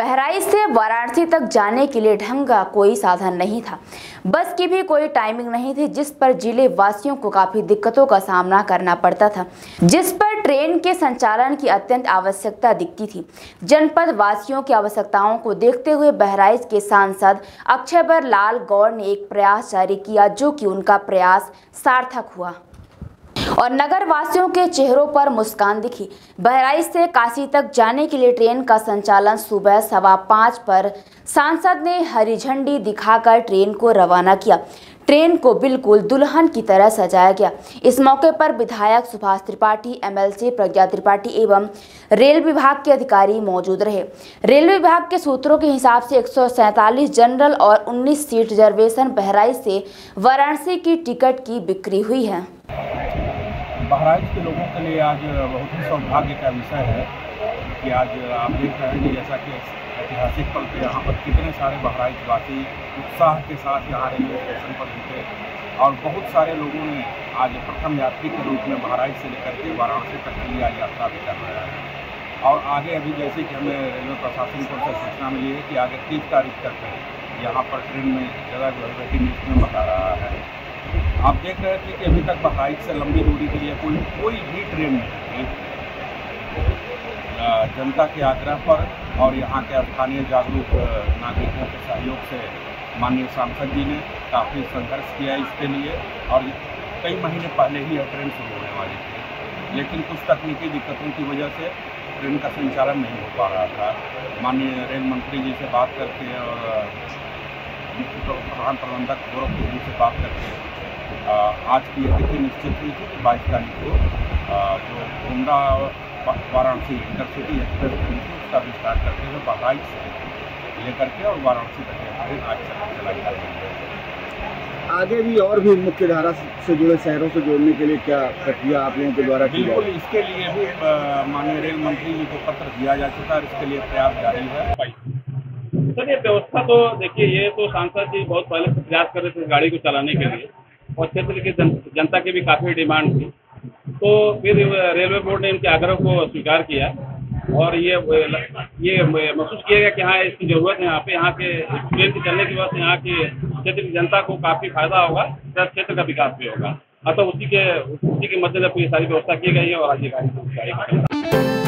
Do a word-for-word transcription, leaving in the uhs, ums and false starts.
बहराइच से वाराणसी तक जाने के लिए ढंग का कोई साधन नहीं था। बस की भी कोई टाइमिंग नहीं थी, जिस पर जिले वासियों को काफी दिक्कतों का सामना करना पड़ता था, जिस पर ट्रेन के संचालन की अत्यंत आवश्यकता दिखती थी। जनपद वासियों की आवश्यकताओं को देखते हुए बहराइच के सांसद अक्षयबर लाल गौड़ ने एक प्रयास जारी किया, जो कि उनका प्रयास सार्थक हुआ और नगर वासियों के चेहरों पर मुस्कान दिखी। बहराइच से काशी तक जाने के लिए ट्रेन का संचालन सुबह सवा पाँच पर सांसद ने हरी झंडी दिखाकर ट्रेन को रवाना किया। ट्रेन को बिल्कुल दुल्हन की तरह सजाया गया। इस मौके पर विधायक सुभाष त्रिपाठी, एमएलसी प्रज्ञा त्रिपाठी एवं रेल विभाग के अधिकारी मौजूद रहे। रेलवे विभाग के सूत्रों के हिसाब से एक सौ सैंतालीस जनरल और उन्नीस सीट रिजर्वेशन बहराइच से वाराणसी की टिकट की बिक्री हुई है। बहराइच के लोगों के लिए आज बहुत ही सौभाग्य का विषय है कि आज आप देख रहे हैं कि जैसा कि ऐतिहासिक पल पे यहाँ पर कितने सारे बहराइच वासी उत्साह के साथ यहाँ रेलवे स्टेशन पर जुटे और बहुत सारे लोगों ने आज प्रथम यात्री के रूप में बहराइच से लेकर के वाराणसी तक की आज यात्रा भी कर रहे हैं। और आगे अभी जैसे कि हमें रेलवे प्रशासन को से सूचना मिली है कि आगे तीस तारीख तक यहाँ पर ट्रेन में जगह जो है वेटिंग लिस्ट में बता रहा है। आप देख रहे थे कि अभी तक बहराइच से लंबी दूरी के लिए कोई कोई भी ट्रेन नहीं थी। जनता के आग्रह पर और यहाँ के स्थानीय जागरूक नागरिकों के सहयोग से माननीय सांसद जी ने काफ़ी संघर्ष किया इसके लिए और कई महीने पहले ही यह ट्रेन शुरू होने वाली थी, लेकिन कुछ तकनीकी दिक्कतों की वजह से ट्रेन का संचालन नहीं हो पा रहा था। माननीय रेल मंत्री जी से बात करके और मुख्य प्रधान प्रबंधक गोरखपुर जी से बात करके आज की यह तिथि निश्चित हुई थी कि बाईस तारीख को जो Gonda Varanasi intercity express train थी उसका विस्तार करते हुए बहराइच से लेकर के और वाराणसी तक ट्रेन आज चलाई जा रही है। आगे भी और भी मुख्य धारा से जुड़े शहरों से जोड़ने के लिए क्या प्रक्रिया आप लोगों के द्वारा की बिल्कुल, इसके लिए भी माननीय रेल मंत्री जी को पत्र दिया जा चुका है, इसके लिए प्रयास जारी है। सर, ये व्यवस्था तो देखिए, ये तो सांसद जी बहुत पहले से प्रयास कर रहे थे गाड़ी को चलाने के लिए और क्षेत्र की जन, जनता की भी काफ़ी डिमांड थी, तो फिर रेलवे बोर्ड ने इनके आग्रह को स्वीकार किया और ये ये महसूस किया गया कि हाँ इसकी ज़रूरत है। यहाँ पे यहाँ के ट्रेन के चलने की वजह से यहाँ के क्षेत्र की जनता को काफ़ी फायदा होगा, प्लस क्षेत्र का विकास भी होगा। अतः उसी के उसी के मद्देनजर ये सारी व्यवस्था की गई है और आज ये गाड़ी